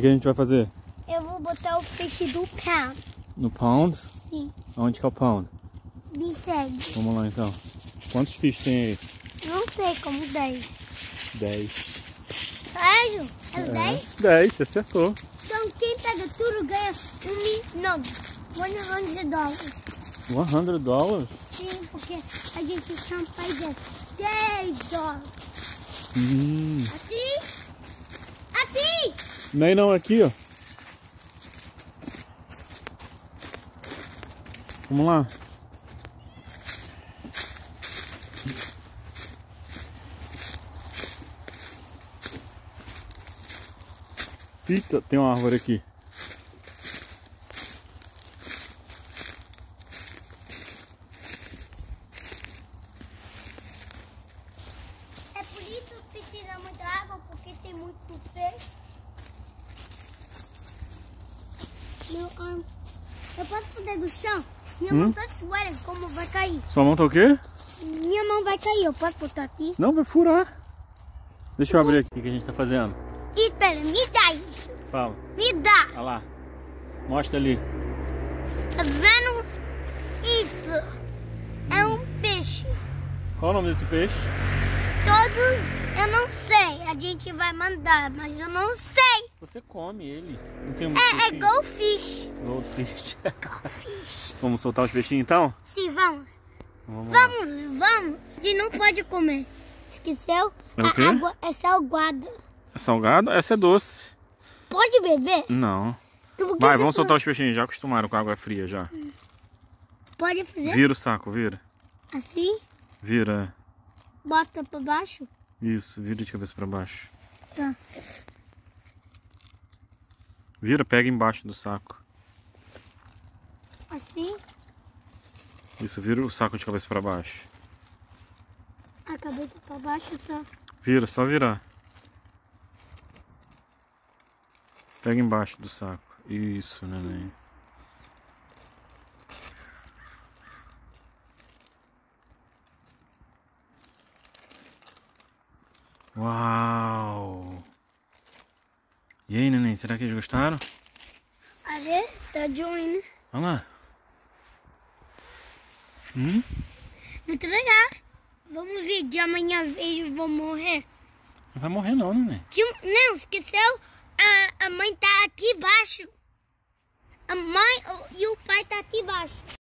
que a gente vai fazer? Eu vou botar o peixe do pound. No pound? Sim. Onde que é o pound? Me segue. Vamos lá então. Quantos fish tem aí? Não sei, como 10. 10. Sério? É 10? 10, você acertou. Então quem pega tudo ganha $100. $100? Sim, porque a gente só faz $10. Aqui? Aqui! Nem não, aqui ó. Vamos lá. Eita, tem uma árvore aqui. É por isso que precisa muita água, porque tem muito peixe. Eu posso fazer do chão? Minha mão tá suada, como vai cair? Sua mão tá o quê? Minha mão vai cair, eu posso botar aqui? Não, vai furar. Deixa eu abrir aqui o que a gente tá fazendo. Espera, me dá isso. Fala. Me dá. Olha lá. Mostra ali. Tá vendo? Isso é um peixe. Qual o nome desse peixe? Todos eu não sei. A gente vai mandar, mas eu não sei. Você come ele. Não tem muito É peixinho? goldfish. Goldfish. Goldfish. Vamos soltar os peixinhos então? Sim, vamos. Vamos lá. Vamos. Você não pode comer. Esqueceu? É o quê? A água é salgada. É salgado? Essa é doce. Pode beber? Não. Então, por que Vai, você vamos soltar os peixinhos. Já acostumaram com água fria já. Pode fazer Vira o saco, vira. assim? Vira. Bota pra baixo? Isso, vira de cabeça pra baixo. Tá. Vira, pega embaixo do saco. Assim? Isso, vira o saco de cabeça pra baixo. A cabeça pra baixo, tá? Vira, só virar. Pega embaixo do saco. Isso, neném. Uau! E aí, neném, será que eles gostaram? Ali, tá joindo. Olha lá. Muito legal. Vamos ver, de amanhã eles vão morrer. Não vai morrer não, neném. Não, esqueceu? A mãe tá aqui embaixo. A mãe e o pai tá aqui embaixo.